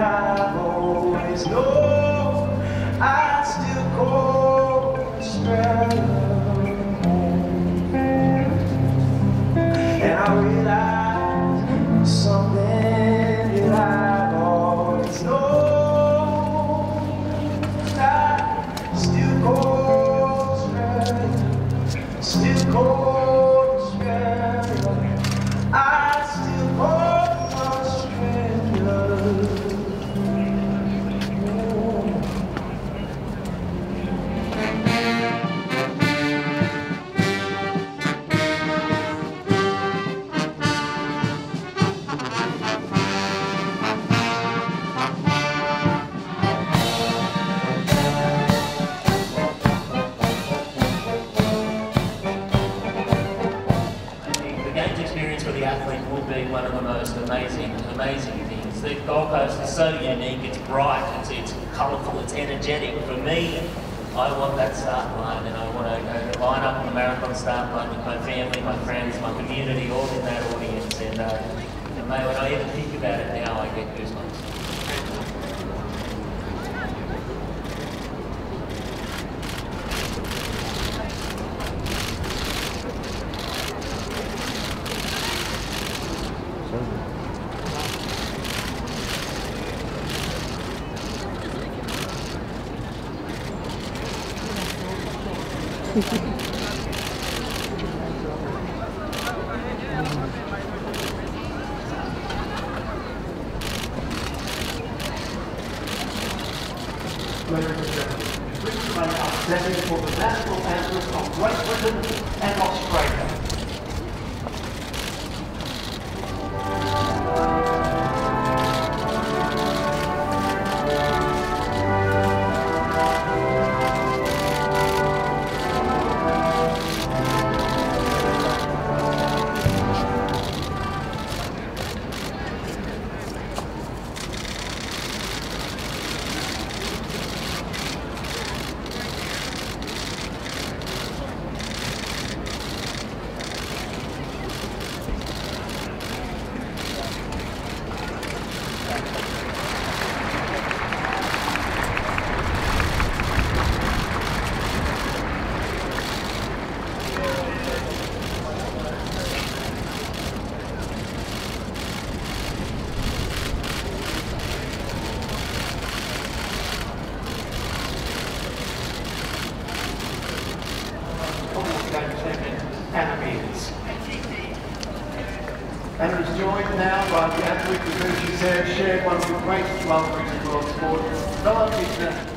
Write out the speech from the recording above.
I've always known I'd still call Australia home. And I realized something that I've always known, I still call Australia, still call Australia, I still call Australia. The games experience for the athlete will be one of the most amazing things. The Gold Coast is so unique, it's bright, it's colourful, it's energetic. For me, I want that start line, and I want to line up on the marathon start line with my family, my friends, my community, all in that audience. And mate, when I even think about it now, I get goosebumps. Ladies and gentlemen, please remain outstanding for the national anthem of Great Britain and Australia. Anna is joined now by the athlete with whom she shared one of the greatest rivalries in world sport, fellow